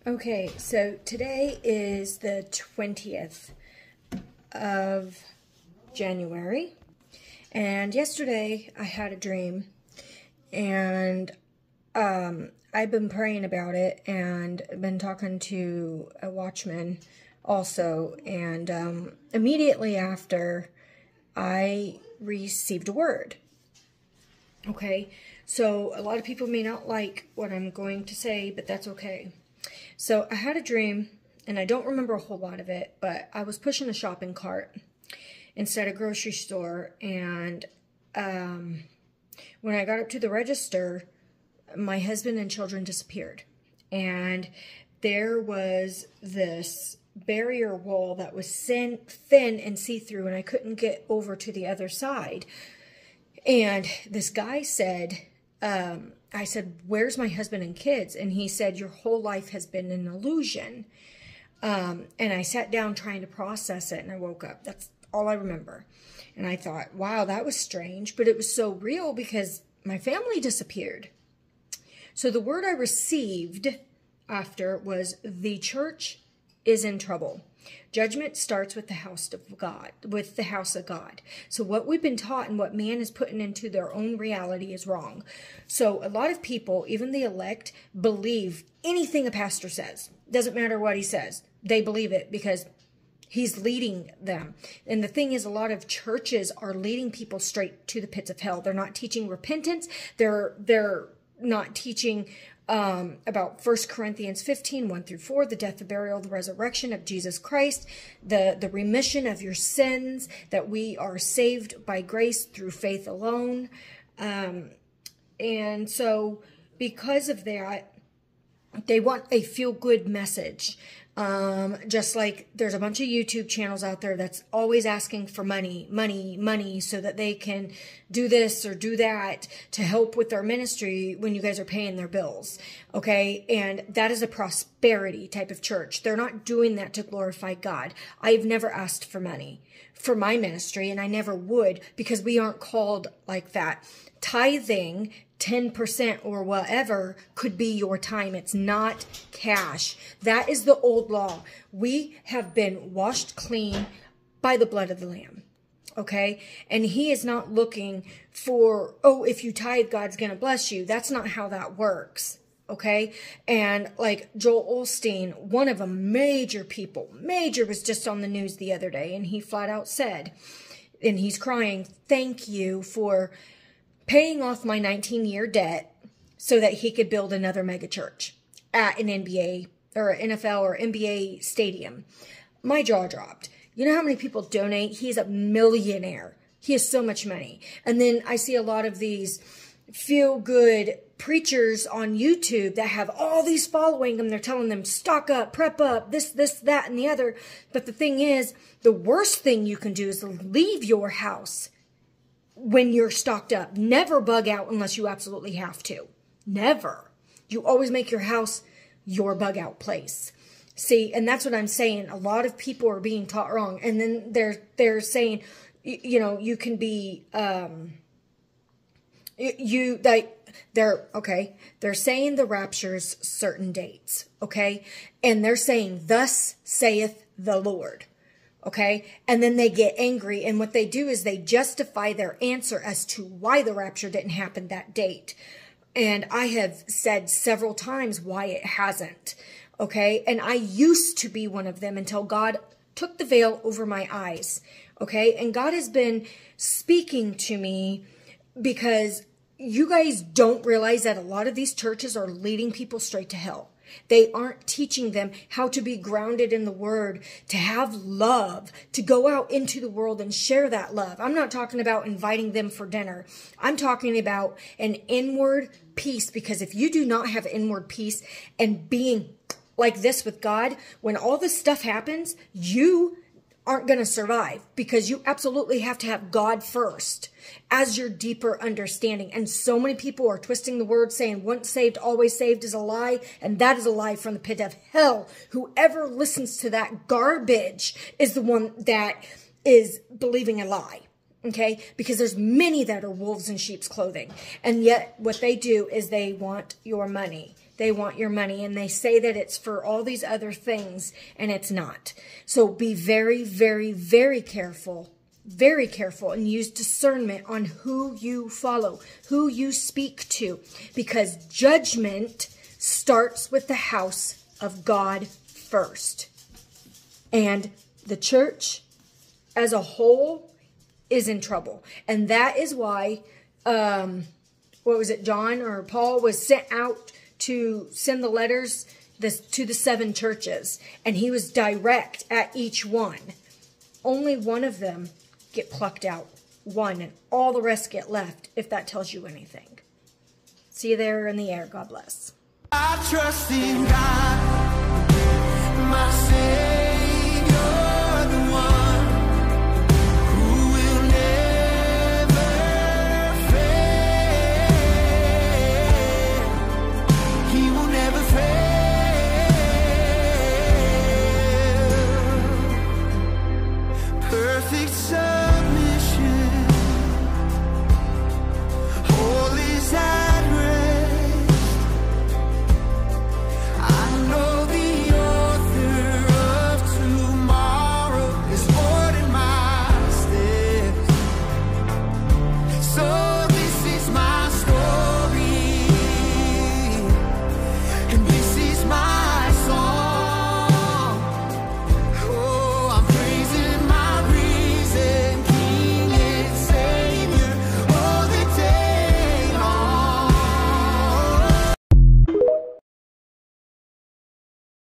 Okay, so today is the 20th of January, and yesterday I had a dream, and I've been praying about it, and been talking to a watchman also, and immediately after, I received a word. Okay, so a lot of people may not like what I'm going to say, but that's okay. So I had a dream, and I don't remember a whole lot of it, but I was pushing a shopping cart inside a grocery store, and when I got up to the register, my husband and children disappeared. And there was this barrier wall that was thin and see-through, and I couldn't get over to the other side. And this guy said, I said, "Where's my husband and kids?" And he said, "Your whole life has been an illusion." And I sat down trying to process it, and I woke up. That's all I remember. And I thought, wow, that was strange, but it was so real because my family disappeared. So the word I received after was, the church is in trouble. Judgment starts with the house of God, So what we've been taught and what man is putting into their own reality is wrong. So a lot of people, even the elect, believe anything a pastor says. Doesn't matter what he says. They believe it because he's leading them. And the thing is, a lot of churches are leading people straight to the pits of hell. They're not teaching repentance. They're not teaching about 1 Corinthians 15, 1-4, the death, the burial, the resurrection of Jesus Christ, the remission of your sins, that we are saved by grace through faith alone. And so because of that, they want a feel-good message. Just like there's a bunch of YouTube channels out there that's always asking for money, so that they can do this or do that to help with their ministry when you guys are paying their bills. Okay. And that is a prosperity type of church. They're not doing that to glorify God. I've never asked for money for my ministry, and I never would, because we aren't called like that. Tithing 10% or whatever could be your time. It's not cash. That is the old law. We have been washed clean by the blood of the Lamb. Okay? And he is not looking for, oh, if you tithe, God's going to bless you. That's not how that works. Okay? And like Joel Osteen, one of the major was just on the news the other day, and he flat out said, and he's crying, "Thank you for paying off my 19-year debt so that he could build another mega church at an NBA or NFL or NBA stadium." My jaw dropped. You know how many people donate? He's a millionaire. He has so much money. And then I see a lot of these feel-good preachers on YouTube that have all these following them. They're telling them, stock up, prep up, this, that, and the other. But the thing is, the worst thing you can do is leave your house when you're stocked up. Never bug out unless you absolutely have to. Never. You always make your house your bug out place. See, and that's what I'm saying. A lot of people are being taught wrong. And then they're saying, you know, you can be, they're saying the rapture's certain dates. Okay. And they're saying, "Thus saith the Lord." Okay, and then they get angry, and what they do is they justify their answer as to why the rapture didn't happen that date. And I have said several times why it hasn't. Okay, and I used to be one of them until God took the veil over my eyes. Okay, and God has been speaking to me because you guys don't realize that a lot of these churches are leading people straight to hell. They aren't teaching them how to be grounded in the word, to have love, to go out into the world and share that love. I'm not talking about inviting them for dinner. I'm talking about an inward peace, because if you do not have inward peace and being like this with God, when all this stuff happens, you aren't going to survive, because you absolutely have to have God first as your deeper understanding. And so many people are twisting the word, saying once saved, always saved is a lie. And that is a lie from the pit of hell. Whoever listens to that garbage is the one that is believing a lie. Okay, because there's many that are wolves in sheep's clothing. And yet what they do is they want your money. They want your money, and they say that it's for all these other things, and it's not. So be very, very, very careful, and use discernment on who you follow, who you speak to, because judgment starts with the house of God first. And the church as a whole is in trouble. And that is why, John or Paul was sent out to send the letters to the 7 churches. And he was direct at each one. Only one of them get plucked out. One, and all the rest get left, if that tells you anything. See you there in the air. God bless. I trust in God, my Savior.